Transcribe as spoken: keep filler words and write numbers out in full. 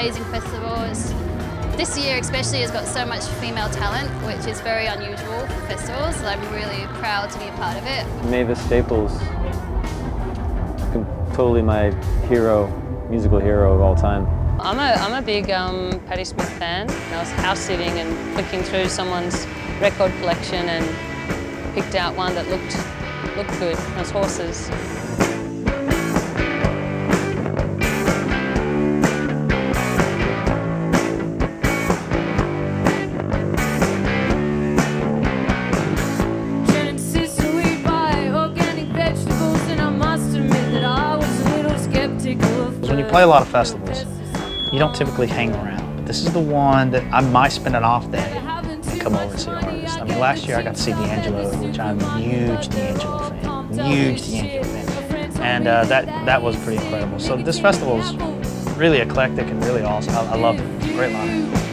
amazing festival. It's, this year especially has got so much female talent, which is very unusual for festivals. So I'm really proud to be a part of it. Mavis Staples, totally my hero, musical hero of all time. I'm a, I'm a big um, Patti Smith fan. I was house sitting and flicking through someone's record collection and picked out one that looked, looked good. It was Horses. When you play a lot of festivals, you don't typically hang around. But this is the one that I might spend an off day and come over and see an artist. I mean, last year I got to see D'Angelo, which I'm a huge D'Angelo fan, huge D'Angelo fan, and uh, that that was pretty incredible. So this festival is really eclectic and really awesome. I, I love it. Great lineup.